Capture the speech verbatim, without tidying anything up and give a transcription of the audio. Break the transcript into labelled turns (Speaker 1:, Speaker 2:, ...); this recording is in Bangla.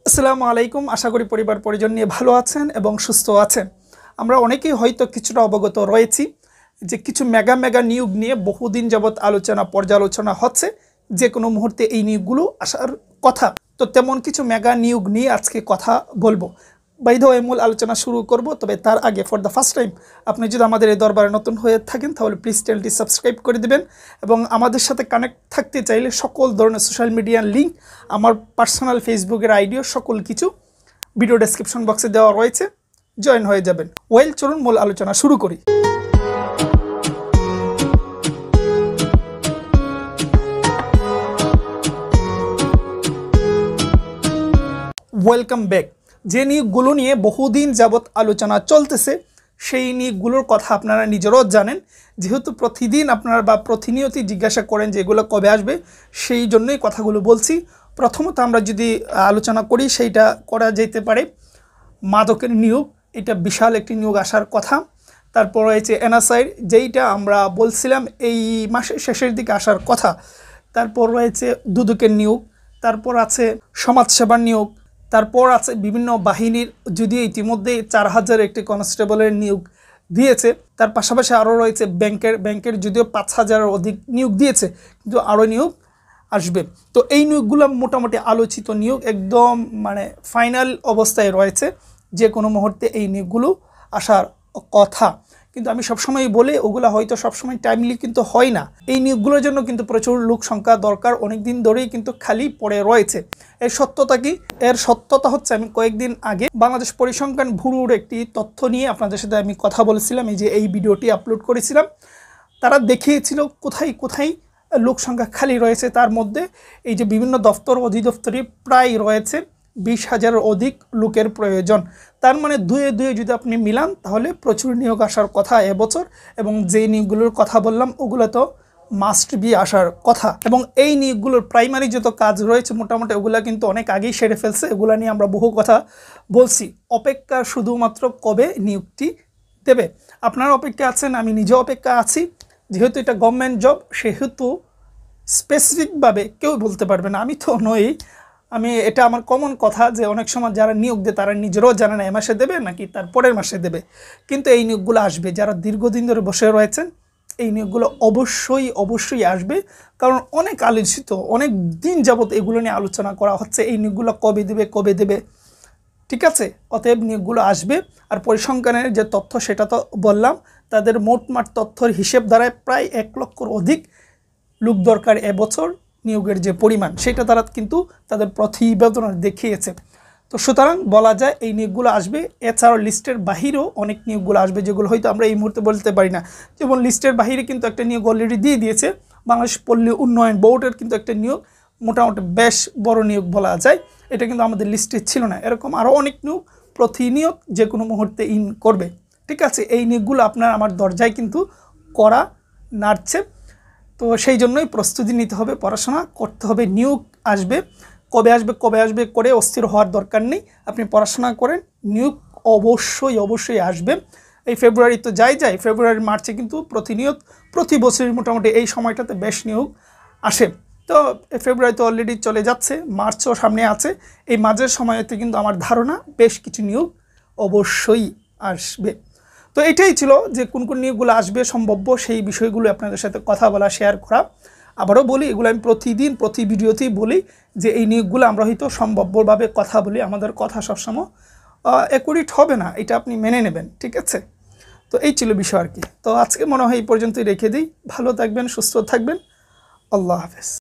Speaker 1: আসসালামু আলাইকুম। আশা করি পরিবার পরিজন নিয়ে ভালো আছেন এবং সুস্থ আছেন। আমরা অনেকেই হয়তো কিছুটা অবগত রয়েছি যে কিছু মেগা মেগা নিয়োগ নিয়ে বহুদিন যাবৎ আলোচনা পর্যালোচনা হচ্ছে, যে কোনো মুহূর্তে এই নিয়োগগুলো আসার কথা। তো তেমন কিছু মেগা নিয়োগ নিয়ে আজকে কথা বলবো। বাই দ্য ওয়ে মূল আলোচনা শুরু করব, তবে তার আগে ফর দ্য ফার্স্ট টাইম আপনি যদি আমাদের এই দরবারে নতুন হয়ে থাকেন তাহলে প্লিজ চ্যানেলটি সাবস্ক্রাইব করে দেবেন এবং আমাদের সাথে কানেক্ট থাকতে চাইলে সকল ধরনের সোশ্যাল মিডিয়ার লিঙ্ক, আমার পার্সোনাল ফেসবুকের আইডিও সকল কিছু ভিডিও ডেসক্রিপশন বক্সে দেওয়া রয়েছে, জয়েন হয়ে যাবেন। ওয়েল, চলুন মূল আলোচনা শুরু করি। Welcome back. যে নিয়োগগুলো নিয়ে বহুদিন যাবৎ আলোচনা চলতেছে সেই নিয়োগগুলোর কথা আপনারা নিজেরাও জানেন, যেহেতু প্রতিদিন আপনারা বা প্রতিনিয়তই জিজ্ঞাসা করেন যে এগুলো কবে আসবে, সেই জন্যই কথাগুলো বলছি। প্রথমত আমরা যদি আলোচনা করি, সেইটা করা যেতে পারে মাদকের নিয়োগ। এটা বিশাল একটি নিয়োগ আসার কথা। তারপর রয়েছে এনএসআইর, যেইটা আমরা বলছিলাম এই মাসের শেষের দিকে আসার কথা। তারপর রয়েছে দুদকের নিয়োগ। তারপর আছে সমাজসেবার নিয়োগ। তারপর আছে বিভিন্ন বাহিনীর, যদিও ইতিমধ্যে চার হাজার একটি কনস্টেবলের নিয়োগ দিয়েছে। তার পাশাপাশি আরও রয়েছে ব্যাংকের ব্যাংকের যদিও পাঁচ হাজারের অধিক নিয়োগ দিয়েছে, কিন্তু আরও নিয়োগ আসবে। তো এই নিয়োগগুলো মোটামুটি আলোচিত নিয়োগ, একদম মানে ফাইনাল অবস্থায় রয়েছে, যে কোনো মুহূর্তে এই নিয়োগগুলো আসার কথা। কিন্তু আমি সবসময় বলি ওগুলো হয়তো সবসময় টাইমলি কিন্তু হয় না। এই নিয়োগগুলোর জন্য কিন্তু প্রচুর লোক সংখ্যা দরকার, অনেক দিন ধরেই কিন্তু খালি পড়ে রয়েছে। এর সত্যতা কি? এর সত্যতা হচ্ছে, আমি কয়েকদিন আগে বাংলাদেশ পরিসংখ্যান ব্যুরোর একটি তথ্য নিয়ে আপনাদের সাথে আমি কথা বলেছিলাম, এই যে এই ভিডিওটি আপলোড করেছিলাম। তারা দেখিয়েছিল কোথায় কোথায় লোক সংখ্যা খালি রয়েছে। তার মধ্যে এই যে বিভিন্ন দফতর অধিদপ্তরে প্রায় রয়েছে বিশ হাজারের অধিক লোকের প্রয়োজন। তার মানে দুয়ে দুয়ে যদি আপনি মিলান তাহলে প্রচুর নিয়োগ আসার কথা এবছর, এবং যে নিয়োগগুলোর কথা বললাম ওগুলো তো মাস্ট বি আসার কথা। এবং এই নিয়োগগুলোর প্রাইমারি যত কাজ রয়েছে মোটামুটি ওগুলো কিন্তু অনেক আগেই সেরে ফেলছে। এগুলো নিয়ে আমরা বহু কথা বলছি। অপেক্ষা শুধুমাত্র কবে নিয়োগটি দেবে। আপনারা অপেক্ষা আছেন, আমি নিজেও অপেক্ষা আছি। যেহেতু এটা গভর্নমেন্ট জব, সেহেতু স্পেসিফিকভাবে কেউ বলতে পারবে না, আমি তো নই। আমি এটা আমার কমন কথা যে অনেক সময় যারা নিয়োগ দেয় তারা নিজেরাও জানে না এ মাসে দেবে নাকি তার পরের মাসে দেবে। কিন্তু এই নিয়োগগুলো আসবে। যারা দীর্ঘদিন ধরে বসে রয়েছেন, এই নিয়োগগুলো অবশ্যই অবশ্যই আসবে, কারণ অনেক আলোচিত, অনেক দিন যাবত এগুলো নিয়ে আলোচনা করা হচ্ছে, এই নিয়োগগুলো কবে দেবে কবে দেবে ঠিক আছে। অতএব নিয়োগগুলো আসবে। আর পরিসংখ্যানের যে তথ্য সেটা তো বললাম, তাদের মোটমাট তথ্যের হিসেব দ্বারায় প্রায় এক লক্ষর অধিক লোক দরকার এবছর। নিয়োগের যে পরিমাণ সেটা তারা কিন্তু তাদের প্রতিবেদনে দেখিয়েছে। তো সুতরাং বলা যায় এই নিয়োগগুলো আসবে। এছাড়াও লিস্টের বাহিরেও অনেক নিয়োগগুলো আসবে, যেগুলো হয়তো আমরা এই মুহূর্তে বলতে পারি না। যেমন লিস্টের বাহিরে কিন্তু একটা নিয়োগ অলরেডি দিয়ে দিয়েছে, বাংলাদেশ পল্লী উন্নয়ন বোর্ডের কিন্তু একটা নিয়োগ, মোটামুটি বেশ বড় নিয়োগ বলা যায়। এটা কিন্তু আমাদের লিস্টে ছিল না। এরকম আরও অনেক নিয়োগ প্রতিনিয়ত যে কোনো মুহূর্তে ইন করবে। ঠিক আছে, এই নিয়োগগুলো আপনার আমার দরজায় কিন্তু করা নাড়ছে। তো সেই জন্যই প্রস্তুতি নিতে হবে, পড়াশোনা করতে হবে। নিয়োগ আসবে, কবে আসবে কবে আসবে করে অস্থির হওয়ার দরকার নেই। আপনি পড়াশোনা করেন, নিয়োগ অবশ্যই অবশ্যই আসবে। এই ফেব্রুয়ারি তো যাই যায়, ফেব্রুয়ারি মার্চে কিন্তু প্রতিনিয়ত প্রতি বছরই মোটামুটি এই সময়টাতে বেশ নিয়োগ আসে। তো ফেব্রুয়ারি তো অলরেডি চলে যাচ্ছে, মার্চও সামনে আছে। এই মাঝের সময়তে কিন্তু আমার ধারণা বেশ কিছু নিয়োগ অবশ্যই আসবে। তো এটাই ছিল যে কোন কোন নিয়োগগুলো আসবে সম্ভাব্য, সেই বিষয়গুলো আপনাদের সাথে কথা বলা, শেয়ার করা। আবারও বলি, এগুলো আমি প্রতিদিন প্রতি ভিডিওতেই বলি যে এই নিয়োগগুলো আমরা হয়তো সম্ভাব্যভাবে কথা বলি, আমাদের কথা সবসময় অ্যাকুরেট হবে না, এটা আপনি মেনে নেবেন। ঠিক আছে, তো এই ছিল বিষয় আর কি। তো আজকে মনে হয় এই পর্যন্তই রেখে দিই। ভালো থাকবেন, সুস্থ থাকবেন। আল্লাহ হাফেজ।